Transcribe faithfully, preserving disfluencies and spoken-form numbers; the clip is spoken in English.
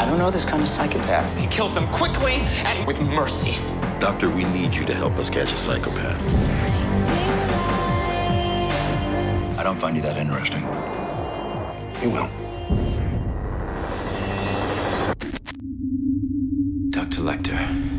I don't know this kind of psychopath. He kills them quickly and with mercy. Doctor, we need you to help us catch a psychopath. I don't find you that interesting. You will. Doctor Lecter.